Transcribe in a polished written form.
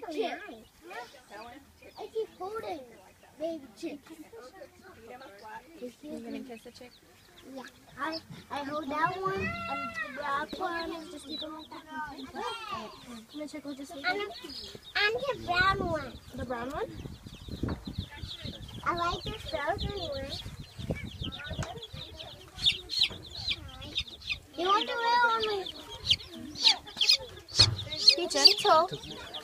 chick. I keep holding baby chick. You gonna kiss the chick? Yeah. I hold that one and the black one and just keep them like that. And the chick will just leave it. And the brown one. The brown one? I like the frozen one. You want the real one? Be gentle.